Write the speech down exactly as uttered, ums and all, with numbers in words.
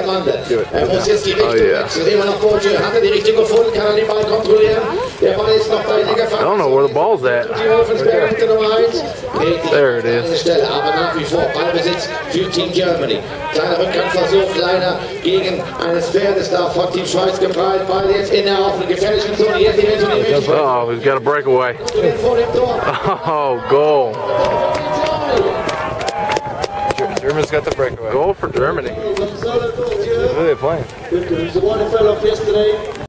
der Mann. Er muss jetzt die Richtung wechseln. Immer noch Boje. Hat er die Richtung gefunden? Kann er den Ball kontrollieren? Der Ball ist noch bei der Gefahr. I don't know where the ball's at. There it is. Aber nach wie vor Ballbesitz für Team Germany. Kleiner Rückkampfversuch leider gegen eines Pferdes da von Team Schweiz geprallt. Ball jetzt in der offenen gefährlichen Zone. Jetzt die Möglichkeit. Oh, he's got a breakaway. Oh, goal. Germany's got the breakaway. Goal for Germany. Who are they playing? The one that fell off yesterday.